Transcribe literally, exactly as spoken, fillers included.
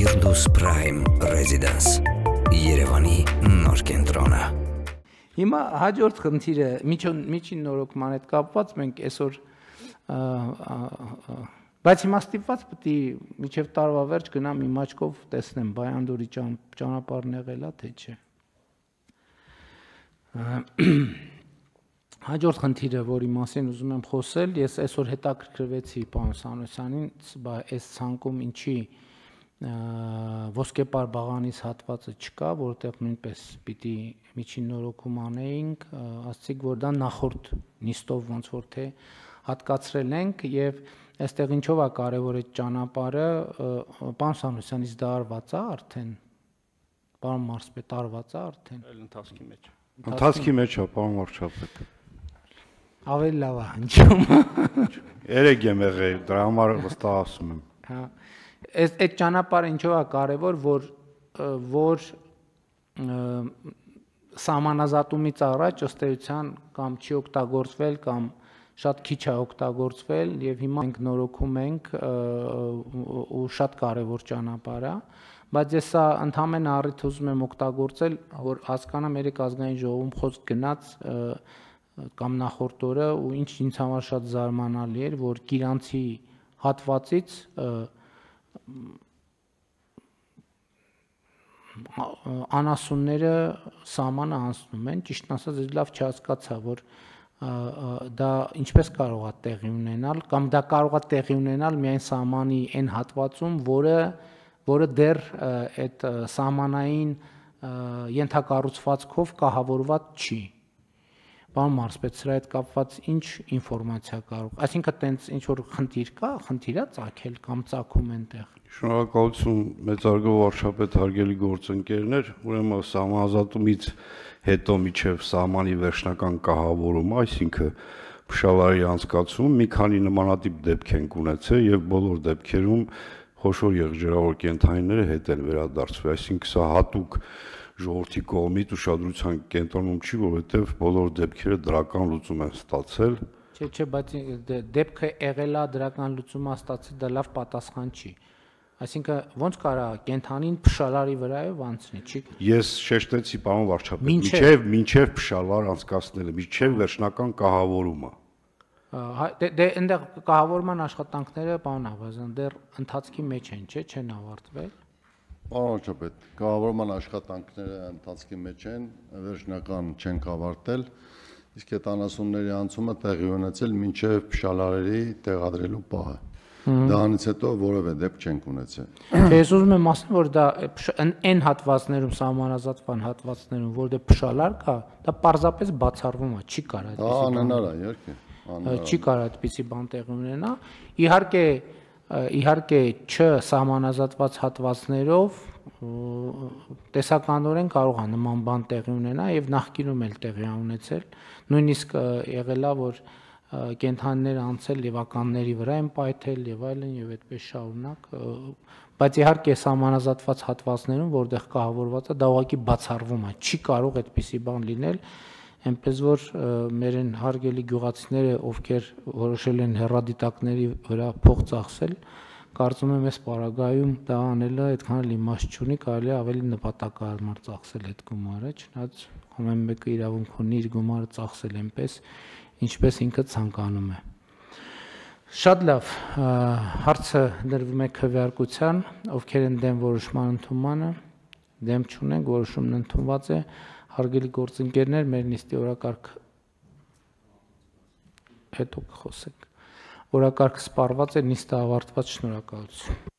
Firdaus Prime Residence Երևանի նոր կենտրոնը։ Հիմա հաջորդ խնդիրը միջին նորոգման հետ կապված մենք այսօր բայց հիմա ստիպված պետք է մինչև տարվա վերջ գնամ իմ աչքով տեսնեմ Բայանդորի ճանապարհն եղել է թե չէ։ Հաջորդ խնդիրը, որի մասին ուզում եմ խոսել, ես այսօր հետաքրքրվեցի պարոն Սանոսյանին, այս ցանկում ինչի ոսկեպար բաղանից հատվածը չկա, որտեղ նույնպես պիտի միջին նորոգում անեինք, ասացիք, որ դա նախորդ նիստով ոնց որ թե հատկացրել ենք եւ այստեղ ինչով է կարեւոր այդ ճանապարհը, պարոն Սանոսյանից դա արված է արդեն, պարոն Մարսպետ արված է արդեն։ Այլ ընթացքի մեջ։ Ընթացքի մեջ է, պարոն Վարչապետ։ Ավելի լավ է, ինչու՞մ։ Երեք եմ եղել, դրա համար վստահ ասում եմ։ Հա։ Այս այդ ճանապարհը ինչով է կարևոր, որ որ սահմանազատումից առաջ ըստ էության կամ չի օգտագործվել կամ շատ քիչ է օգտագործվել եւ հիմա մենք նորոգում ենք ու շատ կարևոր ճանապարհ է, բայց ես սա ընդհանրեն առիթ ուզում եմ օգտագործել, որ հասկանամ երեք ազգային ժողովում խոսք գնաց կամ նախորդ օրը ու ինչ ինձ համար շատ զարմանալի էր, որ Կիրանցի հատվածից անասունները սահմանը անցնում են, ճիշտն ասած ես լավ չհասկացա, որ դա ինչպես կարող է տեղի ունենալ կամ դա կարող է տեղի ունենալ միայն սահմանի այն հատվածում, որը որը դեռ այդ սահմանային ենթակառուցվածքով կահավորված չի։ Պարոն Մարսպետ, սրա հետ կապված ինչ ինֆորմացիա կարող, այսինքն տենց ինչ որ խնդիր կա, խնդիր է ծագել կամ ծագում այնտեղ։ Շնորհակալություն մեծարգո վարչապետ, հարգելի գործընկերներ, ուրեմն սահմանազատումից հետո միջև սահմանի վերջնական կահավորումը, այսինքն փշալարի անցկացում մի քանի նմանատիպ դեպք են ունեցել եւ բոլոր դեպքերում խոշոր եղջերավոր կենդանիները հետ են վերադարձվել, այսինքն սա հատուկ ժողովրդի կողմից ուշադրության կենտրոնում չի, որովհետև բոլոր դեպքերը դրական լուծում են ստացել։ Չէ, չէ, բայց դեպքը եղել է դրական լուծում ստացել, դա լավ պատասխան չի։ Այսինքն ոնց կարա կենդանին փշալարի վրայով անցնի, չի։ Ես շեշտեցի, պարոն Վարչապետ, մինչև մինչև փշալար անցկացնելը, մինչև վերջնական կահավորումը։ Դե այնտեղ կահավորման աշխատանքները, պարոն Ավազյան, դեռ ընթացքի մեջ են, չէ, չեն ավարտվել։ Պարոն Վարչապետ, կահավորման աշխատանքները ընթացքի մեջ են, վերջնական չենք ավարտել, իսկ այդ անասունների անցումը տեղի ունեցել մինչև փշալարերի տեղադրելու պահը։ Դրանից հետո որևէ դեպք չենք ունեցել։ Ես ուզում եմ ասել, որ դա այն հատվածներում, սահմանազատման հատվածներում, որտեղ փշալար կա, դա պարզապես բացառվում է, չի կարող այդպեսի բան։ Անհնար է, իհարկե։ Չի կարող այդպեսի բան տեղի ունենա։ Իհարկե Իհարկե չսահմանազատված հատվածներով տեսականորեն կարող է նման բան տեղի ունենա եւ նախկինում էլ տեղի ունեցել, նույնիսկ եղել է, որ կենդանիները անցել եւ ականների վրա են պայթել եւ այլն եւ այդպես շարունակ, բայց իհարկե սահմանազատված հատվածներում, որտեղ կահավորված է, դա ուղղակի բացառվում է, չի կարող այդպիսի բան լինել, այնպես որ մեր են հարգելի գյուղացիները, ովքեր որոշել են հեռադիտակների վրա փող ծախսել, կարծում եմ այս պարագայում դա անելը այդքան իմաստ չունի, կարելի է ավելի նպատակահարմար ծախսել այդ գումարը, չնայած ամեն մեկը իրավունք ունի իր գումարը ծախսել այնպես, ինչպես ինքը ցանկանում է։ Շատ լավ, հարցը դրվում է քվեարկության, ովքեր են դեմ որոշման ընդունմանը, դեմ չունենք, որոշումն ընդունված է։ Հարգելի գործընկերներ, մեր նիստի օրակարգ հետո կխոսենք։ Օրակարգը սպառված է, նիստը ավարտված, շնորհակալություն։